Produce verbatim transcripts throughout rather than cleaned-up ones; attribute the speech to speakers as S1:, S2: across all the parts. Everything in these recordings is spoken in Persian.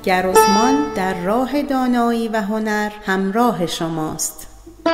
S1: گروزمان در راه دانایی و هنر همراه شماست.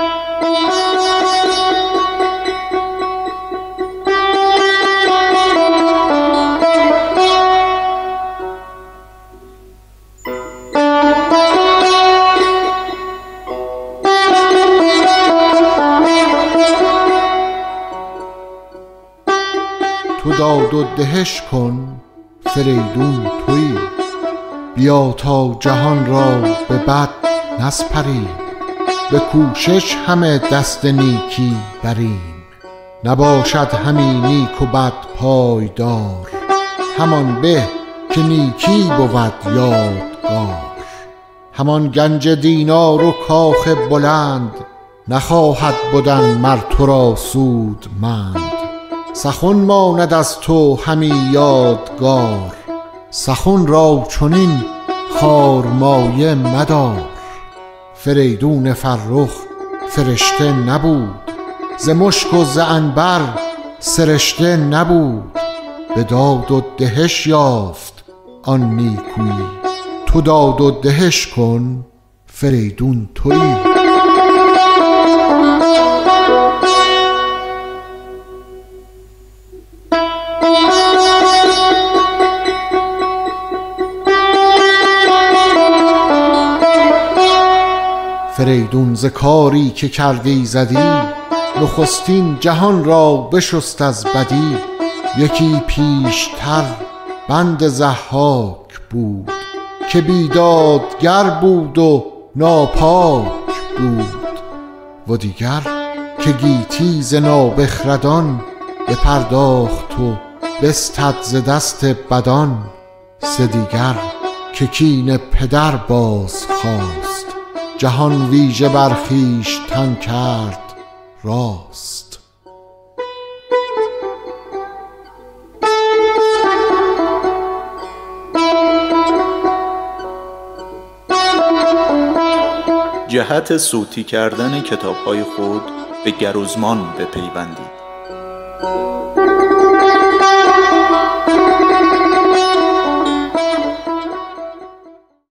S2: تو داد و دهش کن فریدون تویی، بیا تا جهان را به بد نسپریم، به کوشش همه دست نیکی بریم. نباشد همین نیک و بد پایدار، همان به که نیکی بود یادگار. همان گنج دینار و کاخ بلند، نخواهد بودن مر تو را سودمند. سخن ماند از تو همی یادگار، سخن را چنین خارمایه مدار. فریدون فرخ فرشته نبود، ز مشک و ز عنبر سرشته نبود. به داد و دهش یافت آن نیکویی، تو داد و دهش کن فریدون تویی. فریدون ز کاری که کردی ایزدی، نخستین جهان را بشست از بدی. یکی پیشتر بند ضحاک بود، که بیدادگر بود و ناپاک بود. و دیگر که گیتی ز نابخردان، بپرداخت و بستد ز دست بدان. سه دیگر که کین پدر باز خواست، جهان ویژه بر خویشتن کرد راست.
S3: جهت صوتی کردن کتاب‌های خود به گروزمان بپیوندید.